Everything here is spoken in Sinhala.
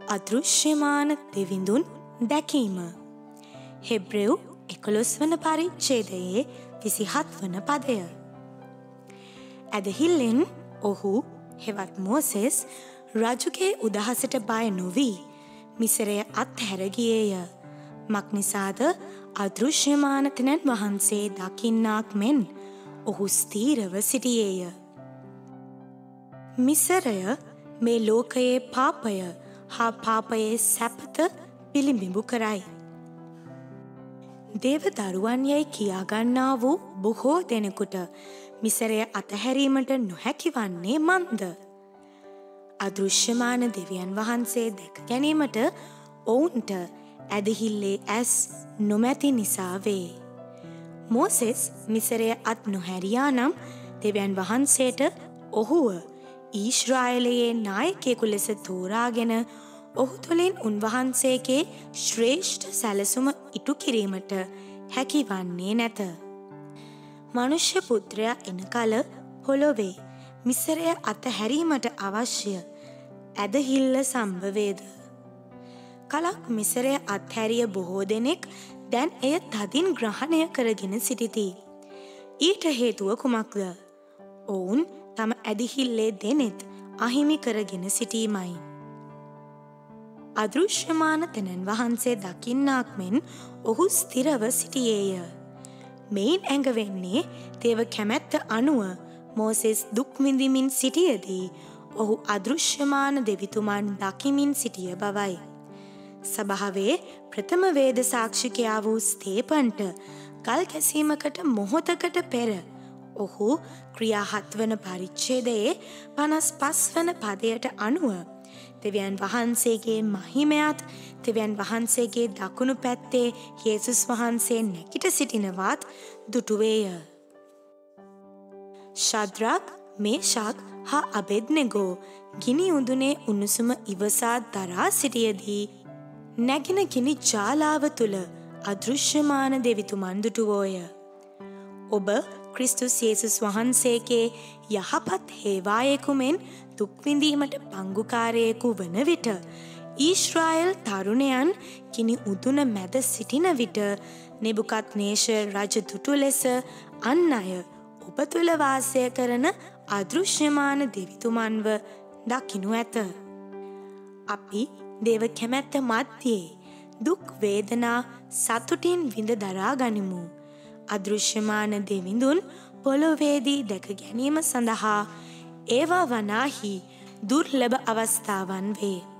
අදෘශ්‍යමාන දෙවිඳුන් දැකීම. හෙබ්‍රෙව් 11 වන පරිච්ඡේදයේ 27 වන පදය. ඇදහිල්ලෙන් ඔහු හෙවත් මෝසෙස් රජුගේ උදහසට බය නොවී මිසරය අත්හැර ගියේය. මක්නිසාද අදෘශ්‍යමාන තෙනන් වහන්සේ දකින්නාක් මෙන් ඔහු ස්ථීරව සිටියේය. මිසරය මේ ලෝකයේ පාපය හා පාපයේ සැපත පිළිඹිඹු කරයි. දේව දරුවන් යැයි කියාගන්නා වූ බොහෝ දෙනෙකුට මිසරය අතහැරීමට නොහැකි වන්නේ මන්ද? අදෘශ්‍යමාන දෙවියන් වහන්සේ දැක ගැනීමට ඔවුන්ට ඇදහිල්ලේ ඇස් නොමැති නිසා වේ. මෝසෙස් මිසරය අත් නොහැරියා නම් දෙවියන් වහන්සේට ඔහුව ඊශ්‍රායලයේ නායකයෙකු ලෙස තෝරාගෙන ඔහු තුළින් උන්වහන්සේගේ ශ්‍රේෂ්ඨ සැලසුම ඉටු කිරීමට හැකිවන්නේ නැත. මනුෂ්‍ය පුත්‍රයා එන කල පොළොවේ මිසරය අතහැරීමට අවශ්‍ය ඇදහිල්ල සම්භවේද. කලක් මිසරය අත්හැරිය බොහෝ දෙනෙක් දැන් එය තදින් ග්‍රහණය කරගෙන සිටිති. ඊට හේතුව කුමක්ද? ඔවුන් තම ඇදහිල්ලේ දෙනෙත් අහිමි කරගෙන සිටීමයි. අදෘශ්‍යමාන තෙනන් වහන්සේ දකින්නාක් මෙන් ඔහු ස්ථිරව සිටියේය. මෙයින් ඇඟවෙන්නේ දේව කැමැත්ත අනුව මෝසෙස් දුක් විඳිමින් සිටියදී ඔහු අදෘශ්‍යමාන දෙවිතුමන් දකිමින් සිටිය බවයි. සභාවේ ප්‍රථම වේද සාක්ෂිකයා වූ ස්තේපන්ට ගල් කැසීමකට මොහොතකට පෙර ඔහු ක්‍රියා 7 වන පරිච්ඡේදයේ 55 වන පදයට අනුව දෙවියන් වහන්සේගේ මහිමයත් දෙවියන් වහන්සේගේ දකුණු පැත්තේ යේසුස් වහන්සේ නැගිට සිටිනවත් දුටුවේය. ශද්‍රක්, මේෂක් හා අබෙද්නෙගෝ ගිනි උඳුනේ උණුසුම ඉවසා දරා සිටියදී නැගින ගිනි ජාලාව තුල අදෘශ්‍යමාන දෙවිතුමන් දුටුවෝය. ඔබ ක්‍රිස්තුස් යේසුස් වහන්සේගේ යහපත් හේවායෙකු මෙන් දුක් විඳීමට පංගුකාරයෙකු වන විට ඊශ්‍රායල් තරුණයන් ගිනි උදුන මැද සිටින විට නෙබුකද්නේසර් රජ දුටු ලෙස අන් අය ඔබ තුළ වාසය කරන අදෘශ්‍යමාන දෙවිතුමන්ව දකිනු ඇත. අපි දේව කැමැත්ත මැද්දේ දුක් වේදනා සතුටින් විඳ දරා ගනිමු. අදෘශ්‍යමාන දෙවිඳුන් පොළොවේදී දැක ගැනීම සඳහා ඒවා වනාහි දුර්ලභ අවස්ථාවන් වේ.